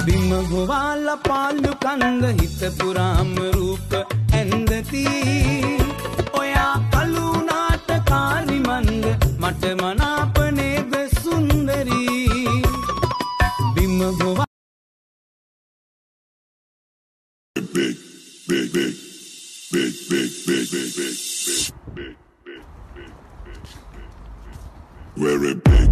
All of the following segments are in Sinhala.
බිම ගොවාලා පාළු කන්ද හිත පුරාම රූප ඇන්දති ඔයා කලුනාට කාරිමන්ද මට මනාපනේද සුන්දරී බිම ගොවා very big.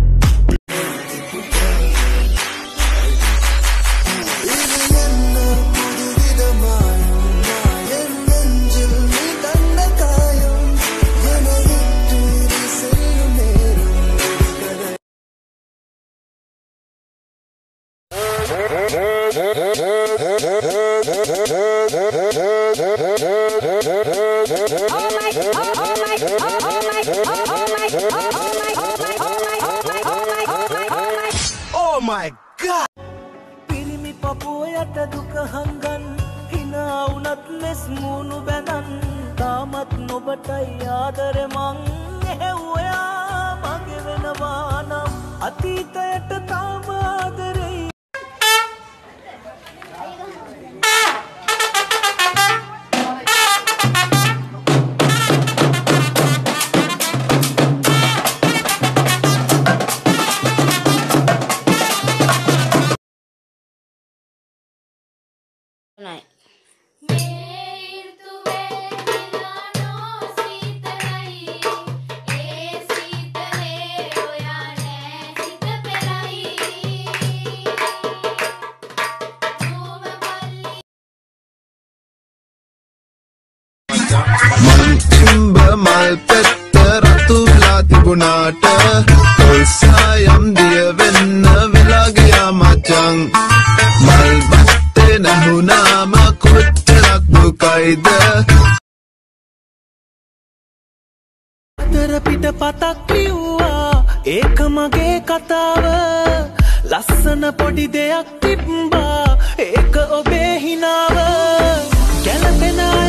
Oh my God! පිරිමි පපුවයට දුක හංගන් hina වුණත් මෙස් මූණු බැඳන් තාමත් නොබටයි ආදර මං එහෙව්වා මගේ වෙනවා නම් අතීතයට තාම ආදරේ Night. මල් පෙත්ත රතුලා තිබුණාට පොල් සායම් දිය වෙන්න වෙලා ගියා මචං මල් බත්තේ නැහුණාම කොච්චරක් දුකයිද අතර පිට පතක් ලිව්වා ඒක මගේ කතාව ලස්සන පොඩි දෙයක් තිබ්බා ඒක ඔබේ හිනාව ගැලපෙන